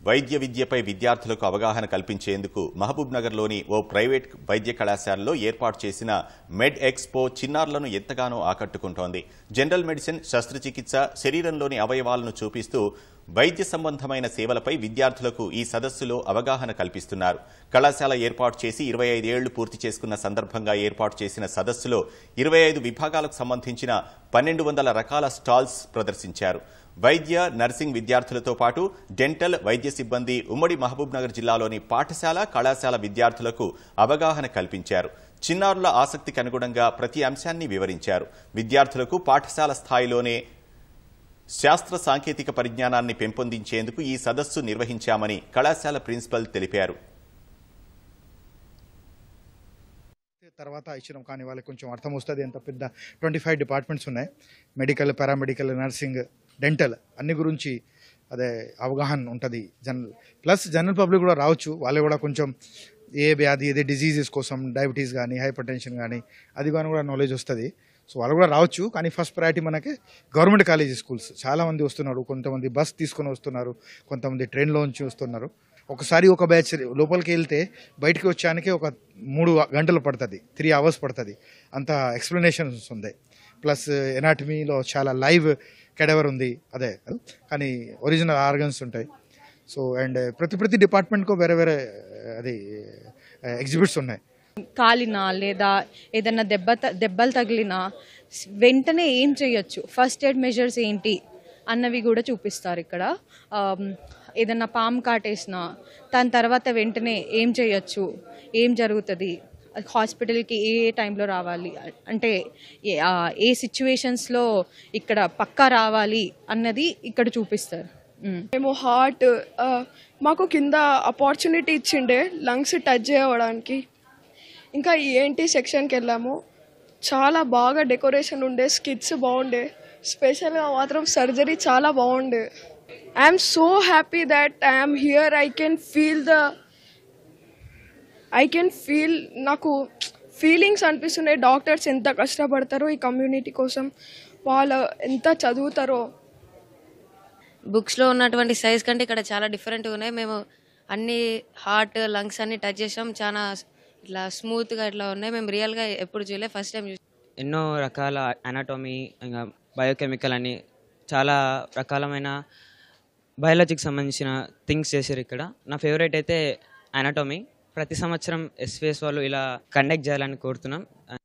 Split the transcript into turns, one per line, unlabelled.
వైద్య విద్యపై విద్యార్థులకు అవగాహన కల్పించేందుకు మహబూబ్నగర్లోని ఓ ప్రైవేట్ వైద్య కళాశాలలో ఏర్పాటు చేసిన మెడ్ ఎక్స్పో చిన్నారులను ఎంతగానో ఆకట్టుకుంటోంది. జనరల్ మెడిసిన్, శస్త్రచికిత్స, శరీరంలోని అవయవాలను చూపిస్తూ వైద్య సంబంధమైన సేవలపై విద్యార్థులకు ఈ సదస్సులో అవగాహన కల్పిస్తున్నారు. కళాశాల ఏర్పాటు చేసి 25 ఏళ్లు పూర్తి చేసుకున్న సందర్భంగా ఏర్పాటు చేసిన సదస్సులో 25 విభాగాలకు సంబంధించిన 1200 రకాల స్టాల్స్ ప్రదర్శించారు. వైద్య, నర్సింగ్ విద్యార్థులతో పాటు డెంటల్, వైద్య సిబ్బంది ఉమ్మడి మహబూబ్నగర్ జిల్లాలోని పాఠశాల, కళాశాల విద్యార్థులకు అవగాహన కల్పించారు. చిన్నారుల ఆసక్తికి అనుగుణంగా ప్రతి అంశాన్ని వివరించారు. విద్యార్థులకు పాఠశాల స్థాయిలోనే శాస్త్ర సాంకేతిక పరిజ్ఞానాన్ని పెంపొందించేందుకు ఈ సదస్సు నిర్వహించామని కళాశాల ప్రిన్సిపల్ తెలిపారు.
తర్వాత ఇచ్చినాం కానీ వాళ్ళకి కొంచెం అర్థం వస్తుంది. ఎంత పెద్ద 25 డిపార్ట్మెంట్స్ ఉన్నాయి. మెడికల్, పారామెడికల్, నర్సింగ్, డెంటల్ అన్ని గురించి అదే అవగాహన ఉంటుంది. జనరల్ పబ్లిక్ కూడా రావచ్చు. వాళ్ళు కూడా కొంచెం ఏ వ్యాధి, ఏదే డిజీజెస్ కోసం, డయాబెటీస్ కానీ, హైపర్ టెన్షన్ కానీ అది కానీ కూడా నాలెడ్జ్ వస్తుంది. సో వాళ్ళు కూడా రావచ్చు. కానీ ఫస్ట్ ప్రయారిటీ మనకి గవర్నమెంట్ కాలేజీ స్కూల్స్ చాలామంది వస్తున్నారు. కొంతమంది బస్ తీసుకొని వస్తున్నారు, కొంతమంది ట్రైన్లోంచి వస్తున్నారు. ఒకసారి ఒక బ్యాచ్ లోపలికి వెళ్తే బయటికి వచ్చానికి ఒక 3 గంటలు పడుతుంది, 3 అవర్స్ పడుతుంది. అంత ఎక్స్ప్లెనేషన్స్ ఉంది. ప్లస్ ఎనాటమీలో చాలా లైవ్ కెడవర్ ఉంది. అదే కానీ ఒరిజినల్ ఆర్గన్స్ ఉంటాయి. సో అండ్ ప్రతి డిపార్ట్మెంట్కు వేరే వేరే అది ఎగ్జిబిట్స్ ఉన్నాయి.
కాలినా లేదా ఏదైనా దెబ్బలు తగిలినా వెంటనే ఏం చేయొచ్చు, ఫస్ట్ ఎయిడ్ మెజర్స్ ఏంటి అన్నవి కూడా చూపిస్తారు ఇక్కడ. ఏదన్నా పాము కాటేసినా దాని తర్వాత వెంటనే ఏం చేయొచ్చు, ఏం జరుగుతుంది, హాస్పిటల్కి ఏ టైంలో రావాలి, అంటే ఏ సిచ్యువేషన్స్లో ఇక్కడ పక్కా రావాలి అన్నది ఇక్కడ చూపిస్తారు.
మేము హార్ట్ మాకు కింద ఆపర్చునిటీ ఇచ్చిండే లంగ్స్ టచ్ చేయడానికి. ఇంకా ఈఎన్టీ సెక్షన్కి వెళ్ళాము. చాలా బాగా డెకరేషన్ ఉండే, స్కిట్స్ బాగుండే, స్పెషల్గా మాత్రం సర్జరీ చాలా బాగుండే. I'm so happy that I'm here. I can feel నాకు ఫీలింగ్స్ అనిపిస్తున్నాయి. డాక్టర్స్ ఎంత కష్టపడతారో ఈ కమ్యూనిటీ కోసం, వాళ్ళు ఎంత చదువుతారో.
బుక్స్లో ఉన్నటువంటి సైజ్ కంటే ఇక్కడ చాలా డిఫరెంట్గా ఉన్నాయి. మేము అన్ని హార్ట్, లంగ్స్ అన్ని టచ్ చేసాం. చాలా ఇట్లా స్మూత్గా ఇట్లా ఉన్నాయి. మేము రియల్గా ఎప్పుడు చూడలేదు, ఫస్ట్ టైం చూసాం.
ఎన్నో రకాల అనాటమీ, ఇంకా బయోకెమికల్ అని చాలా రకాలమైన బయాలజీకి సంబంధించిన థింగ్స్ చేశారు ఇక్కడ. నా ఫేవరెట్ అయితే అనాటమీ. ప్రతి సంవత్సరం ఎస్విఎస్ వాళ్ళు ఇలా కండక్ట్ చేయాలని కోరుతున్నాం.